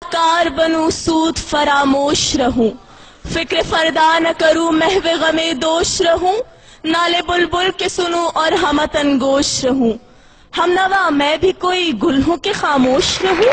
Car बनूं सूद फरामोश रहूं, फिक्र फरदा न करूं महवे गमे दोष रहूं, नाले बुलबुल के सुनूं और हमतन गोश रहूं, हम नवा मैं भी कोई गुल हूं के खामोश रहूं।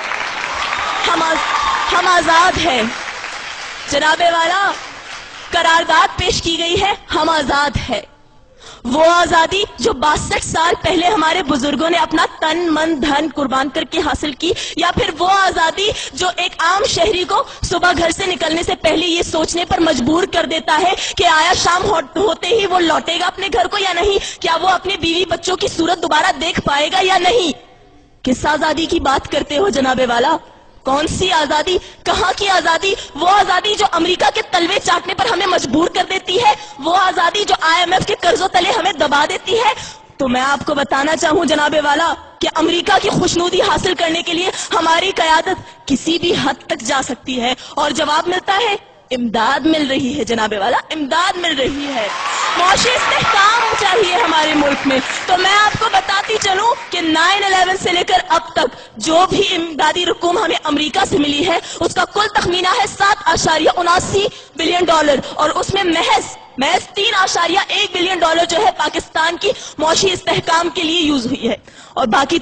हम आजाद है जनाबे वाला, करारदाद पेश की गई है, हम आजाद है। वो आजादी जो 62 साल पहले हमारे बुजुर्गों ने अपना तन मन धन कुर्बान करके हासिल की, या फिर वो आजादी जो एक आम शहरी को सुबह घर से निकलने से पहले ये सोचने पर मजबूर कर देता है कि आया शाम होते ही वो लौटेगा अपने घर को या नहीं, क्या वो अपने बीवी बच्चों की सूरत दोबारा देख पाएगा या नहीं। किस आजादी की बात करते हो जनाबे वाला? कौन सी आजादी? कहां की आजादी? वो आजादी जो अमेरिका के तलवे चाटने पर हमें मजबूर कर देती है, वो आजादी जो IMF के कर्जों तले हमें दबा देती है। तो मैं आपको बताना चाहूं जनाबे वाला कि अमेरिका की खुशनुदी हासिल करने के लिए हमारी कयादत किसी भी हद तक जा सकती है, और जवाब मिलता है इमदाद मिल रही है जनाबे वाला, इमदाद मिल रही है। मौशी इस्तेहकाम चाहिए हमारे मुल्क में। तो मैं आपको बताती चलूं कि 9/11 से लेकर अब तक जो भी इमदादी रकूम हमें अमेरिका से मिली है, उसका कुल तखमीना है $7.79 बिलियन, और उसमें महज $3.1 बिलियन जो है पाकिस्तान की मौशी इस्तेहकाम के लिए यूज हुई है, और बाकी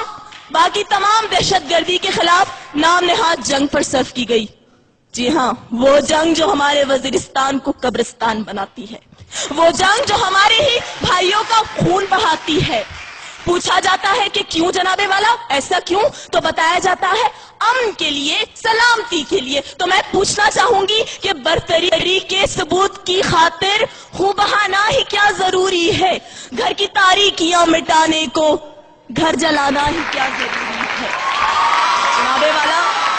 तमाम दहशतगर्दी के खिलाफ नाम नेहाद जंग पर सर्फ की गई। जी हाँ, वो जंग जो हमारे वजीरिस्तान को कब्रिस्तान बनाती है, वो जंग जो हमारे ही भाइयों का खून बहाती है। पूछा जाता है कि क्यों जनाबे वाला, ऐसा क्यों? तो बताया जाता है अमन के लिए, सलामती के लिए। तो मैं पूछना चाहूंगी कि बरतरी के सबूत की खातिर खून बहाना ही क्या जरूरी है? घर की तारीकियां मिटाने को घर जलाना ही क्या जरूरी है? जनाबे वाला,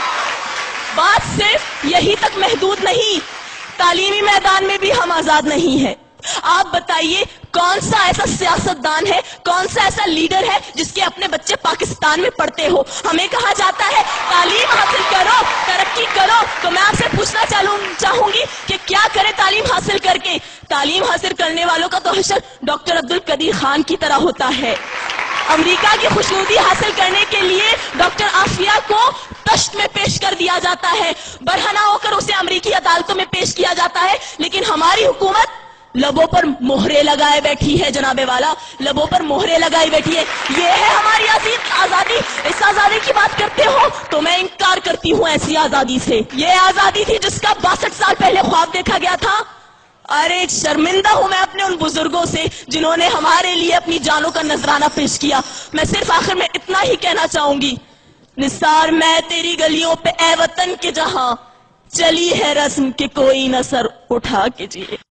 बात सिर्फ यही तक महदूद नहीं, तालीमी मैदान में भी हम आजाद नहीं है। आप बताइए कौन सा ऐसा सियासतदान है, कौन सा ऐसा लीडर है जिसके अपने बच्चे पाकिस्तान में पढ़ते हो? हमें कहा जाता है तालीम हासिल करो, तरक्की करो। तो मैं आपसे पूछना चाहूंगी कि क्या करें तालीम हासिल करके? तालीम हासिल करने वालों का तो हशर डॉक्टर अब्दुल कदीर खान की तरह होता है। अमेरिका की खुशनुदी हासिल करने के लिए डॉक्टर आफिया को तश्त में पेश कर दिया जाता है, बरहना होकर उसे अमेरिकी अदालतों में पेश किया जाता है, लेकिन हमारी हुकूमत लबों पर मोहरे लगाए बैठी है जनाबे वाला, लबों पर मोहरे लगाई बैठी है। ये है हमारी आजादी। इस आजादी की बात करते हो तो मैं इनकार करती हूँ ऐसी आजादी से। ये आजादी थी जिसका 62 साल पहले ख्वाब देखा गया था। अरे शर्मिंदा हूं मैं अपने उन बुजुर्गों से जिन्होंने हमारे लिए अपनी जानों का नजराना पेश किया। मैं सिर्फ आखिर में इतना ही कहना चाहूंगी, निसार मैं तेरी गलियों पे ए वतन के जहां, चली है रस्म के कोई न सर उठा के जिए।